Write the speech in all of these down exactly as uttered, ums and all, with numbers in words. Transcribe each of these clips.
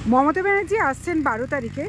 মমতা ব্যানার্জি আসছেন বারো তারিখে।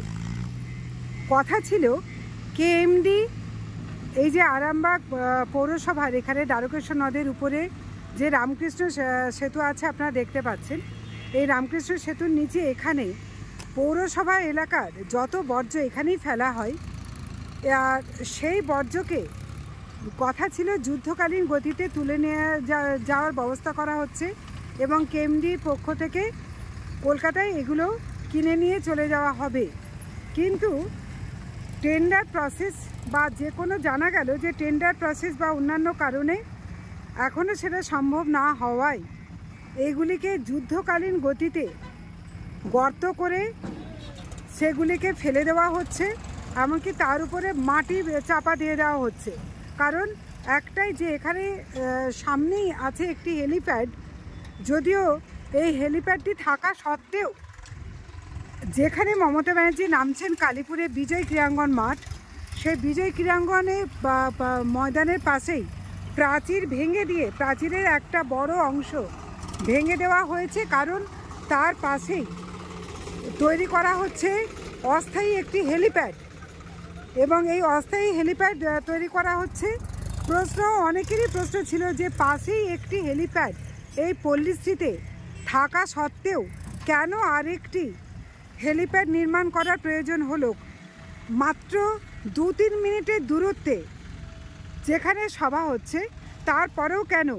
কথা ছিল কেএমডি এই যে আরামবাগ পৌরসভার এখানে দ্বারকেশ্বর নদের উপরে যে রামকৃষ্ণ সেতু আছে আপনারা দেখতে পাচ্ছেন, এই রামকৃষ্ণ সেতুর নিচে এখানে পৌরসভা এলাকার যত বর্জ্য এখানেই ফেলা হয়, আর সেই বর্জ্যকে কথা ছিল যুদ্ধকালীন গতিতে তুলে নিয়ে যাওয়ার ব্যবস্থা করা হচ্ছে এবং কেএমডির পক্ষ থেকে কলকাতায় এগুলো কিনে নিয়ে চলে যাওয়া হবে। কিন্তু টেন্ডার প্রসেস বা যে কোনো জানা গেল যে টেন্ডার প্রসেস বা অন্যান্য কারণে এখনও সেটা সম্ভব না হওয়ায় এইগুলিকে যুদ্ধকালীন গতিতে গর্ত করে সেগুলিকে ফেলে দেওয়া হচ্ছে, এমনকি তার উপরে মাটি চাপা দিয়ে দেওয়া হচ্ছে। কারণ একটাই যে এখানে সামনেই আছে একটি হেলিপ্যাড, যদিও এই হেলিপ্যাডটি থাকা সত্ত্বেও যেখানে মমতা ব্যানার্জি নামছেন কালীপুরে বিজয় ক্রীড়াঙ্গন মাঠ, সেই বিজয় ক্রীড়াঙ্গনে বা ময়দানের পাশেই প্রাচীর ভেঙে দিয়ে প্রাচীরের একটা বড় অংশ ভেঙে দেওয়া হয়েছে। কারণ তার পাশেই তৈরি করা হচ্ছে অস্থায়ী একটি হেলিপ্যাড এবং এই অস্থায়ী হেলিপ্যাড তৈরি করা হচ্ছে। প্রশ্ন অনেকেরই প্রশ্ন ছিল যে পাশেই একটি হেলিপ্যাড এই পল্লীশ্রীতে থাকা সত্ত্বেও কেন আরেকটি হেলিপ্যাড নির্মাণ করার প্রয়োজন হলো মাত্র দু তিন মিনিটের দূরত্বে যেখানে সভা হচ্ছে, তারপরেও কেন?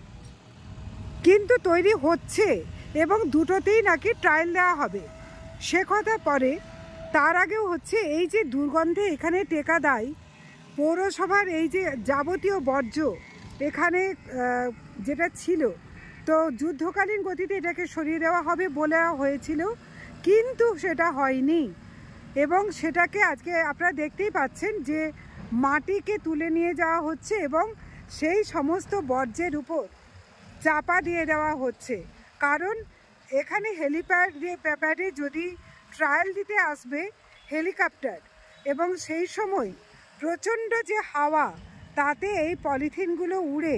কিন্তু তৈরি হচ্ছে এবং দুটোতেই নাকি ট্রায়াল দেওয়া হবে সে কথা পরে। তার আগেও হচ্ছে এই যে দুর্গন্ধে এখানে টেকা দেয় পৌরসভার এই যে যাবতীয় বর্জ্য এখানে যেটা ছিল, তো যুদ্ধকালীন গতিতে এটাকে সরিয়ে দেওয়া হবে বলে হয়েছিল, কিন্তু সেটা হয়নি এবং সেটাকে আজকে আপনারা দেখতেই পাচ্ছেন যে মাটিকে তুলে নিয়ে যাওয়া হচ্ছে এবং সেই সমস্ত বর্জ্যের উপর চাপা দিয়ে দেওয়া হচ্ছে। কারণ এখানে হেলিপ্যাড প্যাডে যদি ট্রায়াল দিতে আসবে হেলিকপ্টার এবং সেই সময় প্রচণ্ড যে হাওয়া, তাতে এই পলিথিনগুলো উড়ে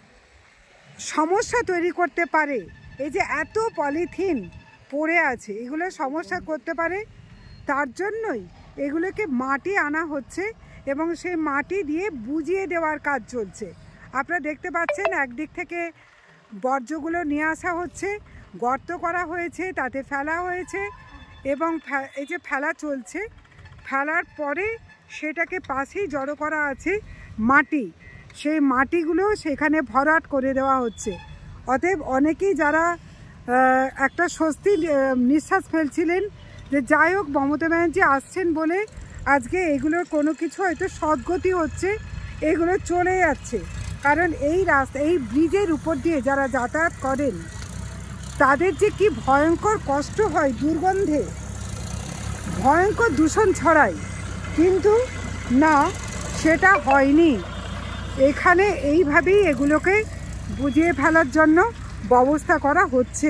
সমস্যা তৈরি করতে পারে। এই যে এত পলিথিন পড়ে আছে, এগুলো সমস্যা করতে পারে, তার জন্যই এগুলোকে মাটি আনা হচ্ছে এবং সেই মাটি দিয়ে বুঝিয়ে দেওয়ার কাজ চলছে। আপনারা দেখতে পাচ্ছেন একদিক থেকে বর্জ্যগুলো নিয়ে আসা হচ্ছে, গর্ত করা হয়েছে, তাতে ফেলা হয়েছে এবং এই যে ফেলা চলছে, ফেলার পরে সেটাকে পাশেই জড়ো করা আছে মাটি, সেই মাটিগুলো সেখানে ভরাট করে দেওয়া হচ্ছে। অতএব অনেকেই যারা একটা স্বস্তির নিঃশ্বাস ফেলছিলেন যে যাই হোক মমতা ব্যানার্জি আসছেন বলে আজকে এগুলোর কোনো কিছু হয়তো সদ্গতি হচ্ছে, এগুলো চলে যাচ্ছে। কারণ এই রাস্তা এই ব্রিজের উপর দিয়ে যারা যাতায়াত করেন তাদের যে কি ভয়ঙ্কর কষ্ট হয়, দুর্গন্ধে ভয়ঙ্কর দূষণ ছড়ায়, কিন্তু না সেটা হয়নি। এখানে এইভাবেই এগুলোকে বুঝিয়ে ফেলার জন্য ব্যবস্থা করা হচ্ছে।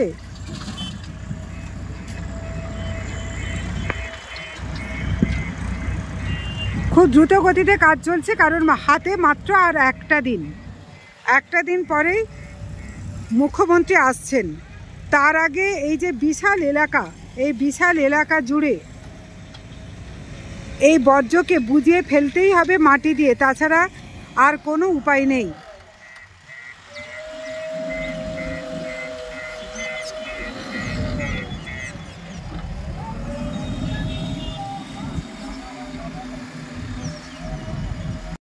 খুব দ্রুত গতিতে কাজ চলছে, কারণ হাতে মাত্র আর একটা দিন একটা দিন পরেই মুখ্যমন্ত্রী আসছেন। তার আগে এই যে বিশাল এলাকা, এই বিশাল এলাকা জুড়ে এই বর্জ্যকে বুঝিয়ে ফেলতেই হবে মাটি দিয়ে, তাছাড়া আর কোনো উপায় নেই।